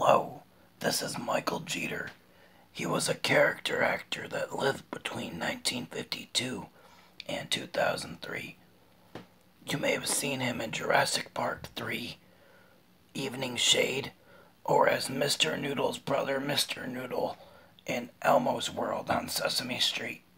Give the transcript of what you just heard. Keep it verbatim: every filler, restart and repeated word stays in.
Hello, this is Michael Jeter. He was a character actor that lived between nineteen fifty-two and two thousand three. You may have seen him in Jurassic Park three, Evening Shade, or as Mister Noodle's brother Mister Noodle in Elmo's World on Sesame Street.